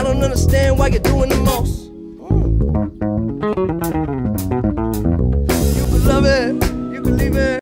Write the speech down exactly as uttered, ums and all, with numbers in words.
don't understand why you're doing the most. You can love it, you can leave it.